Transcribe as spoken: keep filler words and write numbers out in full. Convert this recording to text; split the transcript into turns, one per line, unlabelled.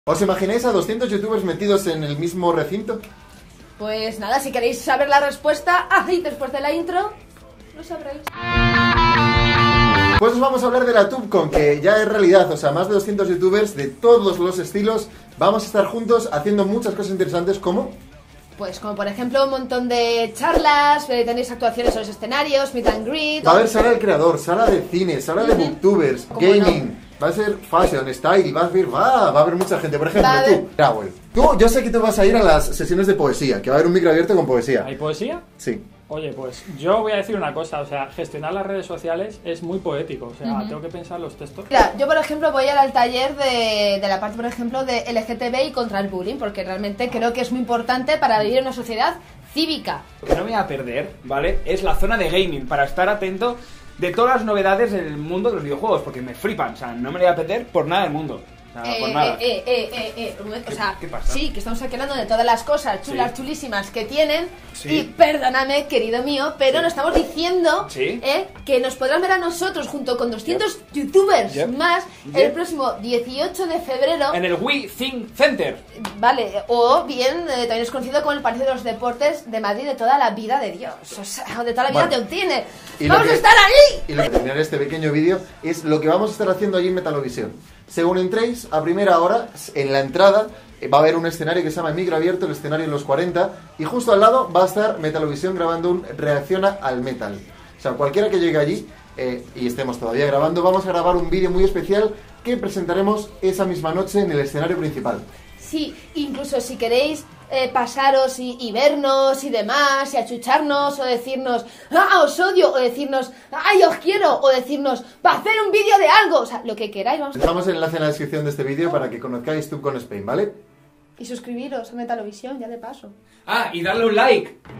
¿Os imagináis a doscientos youtubers metidos en el mismo recinto?
Pues nada, si queréis saber la respuesta, ahí después de la intro, lo sabréis.
Pues os vamos a hablar de la TubeCon, que ya es realidad, o sea, más de doscientos youtubers de todos los estilos. Vamos a estar juntos haciendo muchas cosas interesantes, como...
Pues como por ejemplo un montón de charlas, eh, tenéis actuaciones en los escenarios, meet and greet...
Va a haber sala del creador, sala de cine, sala de booktubers, gaming...
No?
Va a ser fashion, style, va a haber, va, va a haber mucha gente. Por ejemplo,
Va
tú, Raúl. Tú, yo sé que tú vas a ir a las sesiones de poesía, que va a haber un micro abierto con poesía.
¿Hay poesía?
Sí.
Oye, pues yo voy a decir una cosa, o sea, gestionar las redes sociales es muy poético, o sea, uh-huh. tengo que pensar los textos.
Mira, yo por ejemplo voy a ir al taller de, de la parte, por ejemplo, de L G T B y contra el bullying, porque realmente creo que es muy importante para vivir en una sociedad cívica.
Lo que no me voy a perder, ¿vale? Es la zona de gaming, para estar atento de todas las novedades del mundo de los videojuegos, porque me flipan, o sea, no me lo voy a perder por nada del mundo. O sea,
eh,
por nada.
Eh, eh, eh, eh, eh, o sea,
¿Qué, qué pasa?
Sí, que estamos aquí hablando de todas las cosas chulas, sí. chulísimas que tienen.
Sí.
Y perdóname, querido mío, pero
sí.
nos estamos diciendo
sí.
eh, que nos podrán ver a nosotros junto con doscientos yep. youtubers yep. más
yep.
el próximo dieciocho de febrero.
En el Wii Think Center.
Vale, o bien, eh, también es conocido como el Palacio de los Deportes de Madrid de toda la vida de Dios. O sea, de toda la vida bueno. te obtiene. ¡Vamos
que,
a estar ahí!
Y lo que terminar este pequeño vídeo es lo que vamos a estar haciendo allí en Metalovisión. Según entréis, a primera hora, en la entrada, va a haber un escenario que se llama Micro Abierto, el escenario en los cuarenta, y justo al lado va a estar Metalovisión grabando un Reacciona al Metal. O sea, cualquiera que llegue allí, eh, y estemos todavía grabando, vamos a grabar un vídeo muy especial que presentaremos esa misma noche en el escenario principal.
Sí, incluso si queréis eh, pasaros y, y vernos y demás, y achucharnos, o decirnos, ¡ah, os odio! O decirnos, ¡ay, os quiero! O decirnos, ¡va a hacer un vídeo de algo! O sea, lo que queráis, vamos a...
Dejamos el enlace en la descripción de este vídeo para que conozcáis TubeCon Spain, ¿vale?
Y suscribiros a Metalovisión, ya de paso.
Ah, y darle un like.